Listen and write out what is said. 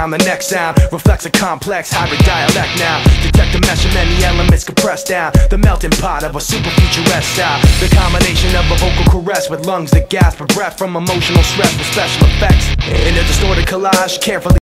sound. The next sound reflects a complex hybrid dialect now. Detect the mesh of many elements compressed down, the melting pot of a super futuresque style. The combination of a vocal caress with lungs that gasp for breath from emotional stress with special effects. In a distorted collage, carefully